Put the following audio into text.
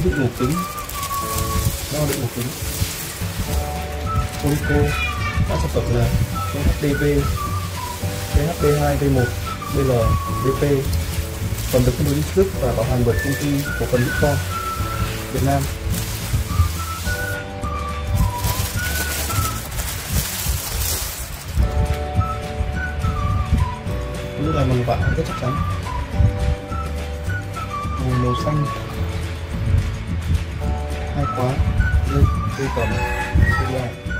đựng ổ cứng, đo đựng ổ cứng. ORICO, các sản phẩm là PH-D2, PH-D2, V1, BL, DP. Còn được phân phối giúp và bảo hành bởi công ty cổ phần Phòng Việt Nam. Nước là bằng vải rất chắc chắn, màu xanh, 2 khóa, dây cầm, dây